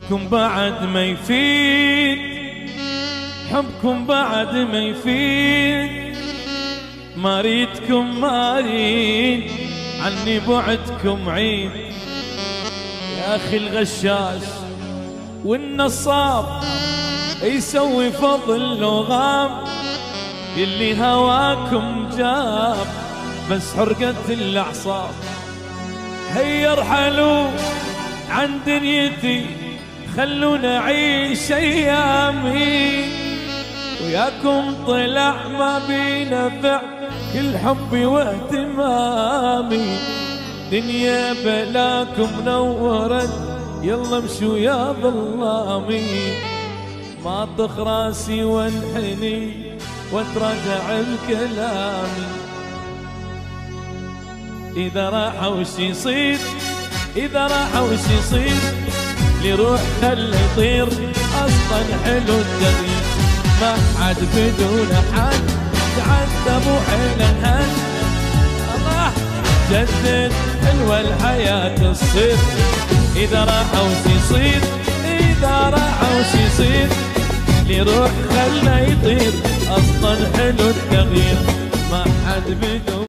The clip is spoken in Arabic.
حبكم بعد ما يفيد، حبكم بعد ما يفيد، ما ريدكم ما ريد، عني بعدكم عيد. يا أخي الغشاش والنصاب يسوي فضل لو غاب، اللي هواكم جاب بس حرقة الأعصاب. هيا ارحلوا عن دنيتي خلونا أعيش أيامي، وياكم طلع ما بينفع كل حبي واهتمامي. دنيا بلاكم نورت يلا امشوا يا ظلامي، ما طخ راسي وانحني واتراجع بكلامي. إذا راح وش يصير، إذا راح وش يصير، ليروح خلي يطير، أصلا حلو التغيير. ما حد بدون حد تعذب وحيله هد، الله جدد حلوة الحياة تصير. إذا راح وش يصير، إذا راح وش يصير، ليروح خلي يطير، أصلا حلو التغيير. ما حد بدون